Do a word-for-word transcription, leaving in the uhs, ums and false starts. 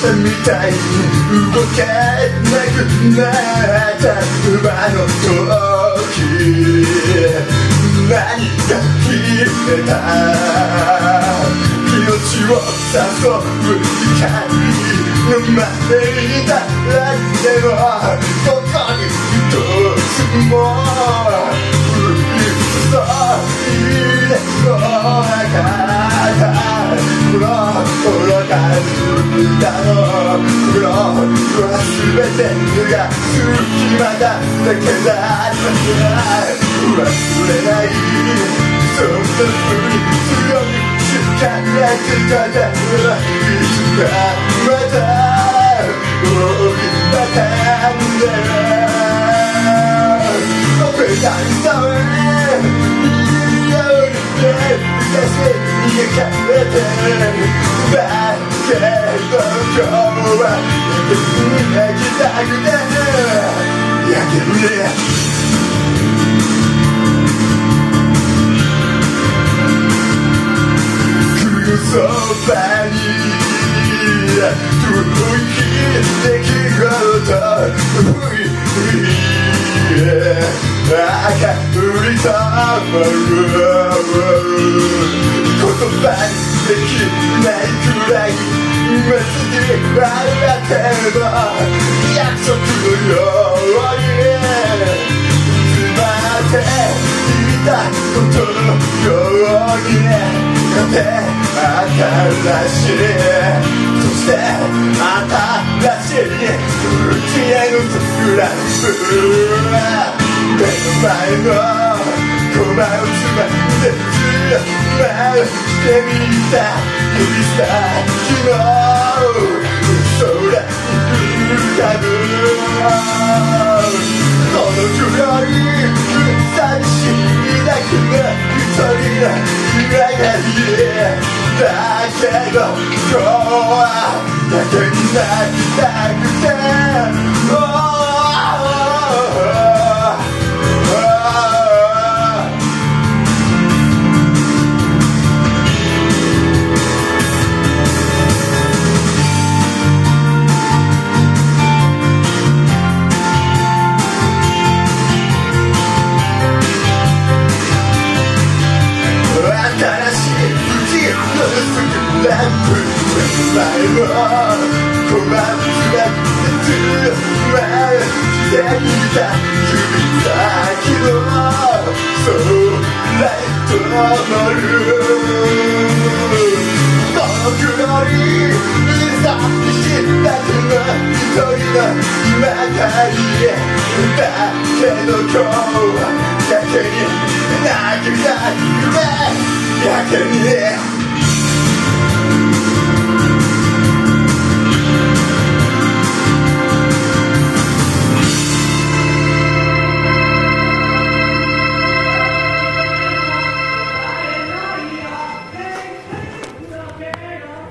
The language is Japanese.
みたいに動けなくなった今の時、何が消えた命を誘う光のまでいたらでもここに一つも降り注いでこなかったこの頃からずっと心は全てが隙間だだけだった忘れないそんな風に強く力が出ただいつかまた追い立てんで僕がさえいいように出して逃げ帰ってだけど今日は焼きたくて焼けるねそばに遠い出来事赤売りと思う言葉にできないくらい目つきあるけど約束のように詰まっていたことのように新しいそして新しい家へのスクランブル目の前の駒をつまんで強ましてみた指先の空に浮かぶこの黒い寂しいだけが一人の今がいいだけど今日はだけになりたくて、ohランプ前の駒をつなぐずっと回していた指先の空へと昇るこの黒い寂しだけの一人の今がいいだけど今日はやけに泣きたくてやけに